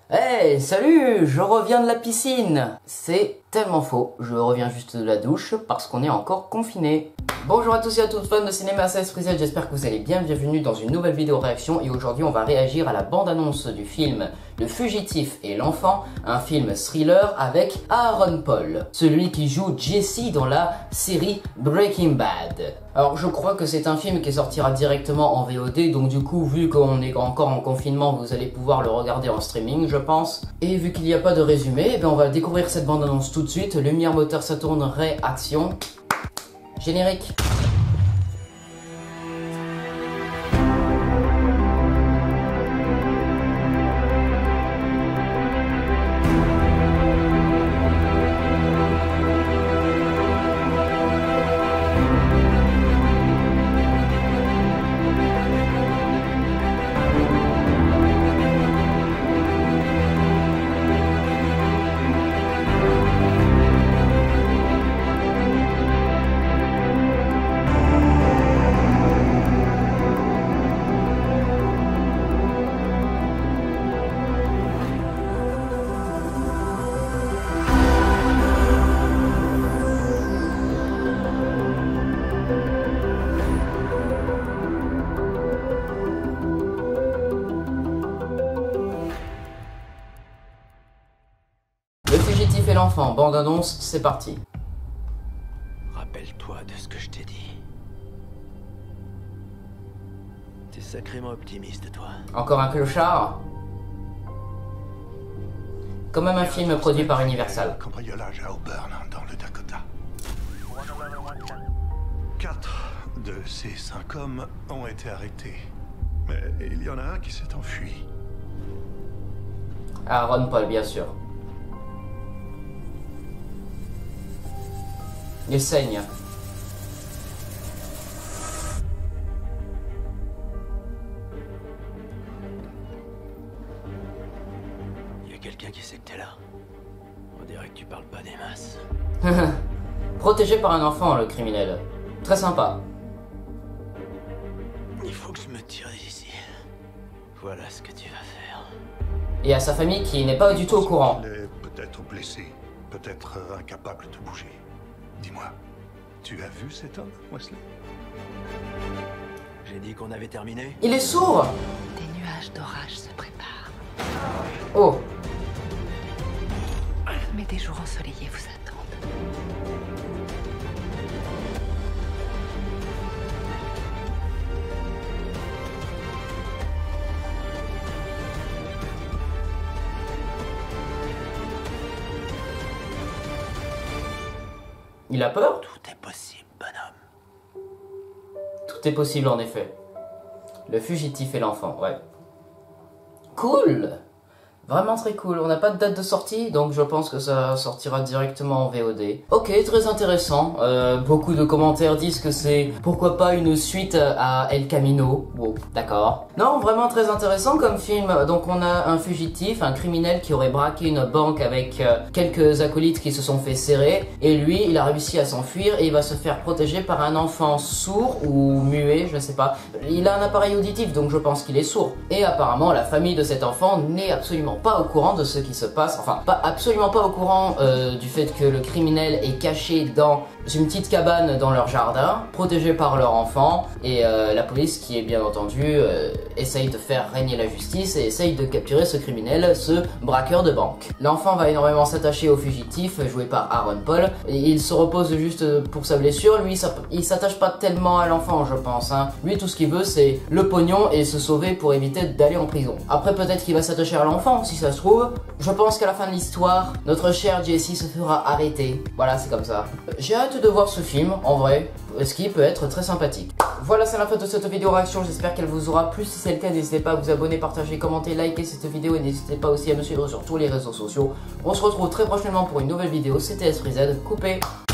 Hey, salut, je reviens de la piscine. C'est tellement faux, je reviens juste de la douche parce qu'on est encore confiné. Bonjour à tous et à toutes fans de cinéma, c'est Frisette, j'espère que vous allez bien, bienvenue dans une nouvelle vidéo réaction et aujourd'hui on va réagir à la bande-annonce du film Le Fugitif et l'Enfant, un film thriller avec Aaron Paul, celui qui joue Jesse dans la série Breaking Bad. Alors je crois que c'est un film qui sortira directement en VOD, donc du coup vu qu'on est encore en confinement, vous allez pouvoir le regarder en streaming je pense. Et vu qu'il n'y a pas de résumé, on va découvrir cette bande-annonce tout de suite. Lumière, moteur, ça tourne, réaction. Générique. Le Fugitif et l'Enfant, bande-annonce, c'est parti. Rappelle-toi de ce que je t'ai dit. T'es sacrément optimiste, toi. Encore un clochard. Quand même un film produit par Universal. Cambriolage à Auburn, dans le Dakota. 4 de ces 5 hommes ont été arrêtés. Mais il y en a un qui s'est enfui. Aaron Paul, bien sûr. Il saigne. Il y a quelqu'un qui sait que t'es là. On dirait que tu parles pas des masses. Protégé par un enfant, le criminel. Très sympa. Il faut que je me tire d'ici. Voilà ce que tu vas faire. Et à sa famille qui n'est pas du tout au courant. Il est peut-être blessé, peut-être incapable de bouger. Dis-moi, tu as vu cet homme, Wesley? J'ai dit qu'on avait terminé. Il est sourd. Des nuages d'orage se préparent. Oh. Mais des jours ensoleillés vous attendent. Il a peur? Tout est possible, bonhomme. Tout est possible en effet. Le Fugitif et l'Enfant, ouais. Cool! Vraiment très cool. On n'a pas de date de sortie, donc je pense que ça sortira directement en VOD. Ok, très intéressant. Beaucoup de commentaires disent que c'est pourquoi pas une suite à El Camino. Wow, d'accord. Non, vraiment très intéressant comme film. Donc on a un fugitif, un criminel qui aurait braqué une banque avec quelques acolytes qui se sont fait serrer. Et lui, il a réussi à s'enfuir et il va se faire protéger par un enfant sourd ou muet, je ne sais pas. Il a un appareil auditif, donc je pense qu'il est sourd. Et apparemment, la famille de cet enfant n'est absolument pas au courant de ce qui se passe, enfin pas absolument pas au courant du fait que le criminel est caché dans une petite cabane dans leur jardin, protégé par leur enfant, et la police qui est bien entendu essaye de faire régner la justice et essaye de capturer ce criminel, ce braqueur de banque. L'enfant va énormément s'attacher au fugitif joué par Aaron Paul, et il se repose juste pour sa blessure. Lui il s'attache pas tellement à l'enfant je pense, hein. Lui tout ce qu'il veut c'est le pognon et se sauver pour éviter d'aller en prison. Après peut-être qu'il va s'attacher à l'enfant si ça se trouve. Je pense qu'à la fin de l'histoire, notre cher Jesse se fera arrêter. Voilà, c'est comme ça. J'ai hâte de voir ce film, en vrai, ce qui peut être très sympathique. Voilà, c'est la fin de cette vidéo réaction. J'espère qu'elle vous aura plu. Si c'est le cas, n'hésitez pas à vous abonner, partager, commenter, liker cette vidéo et n'hésitez pas aussi à me suivre sur tous les réseaux sociaux. On se retrouve très prochainement pour une nouvelle vidéo. C'était Frisette, coupé.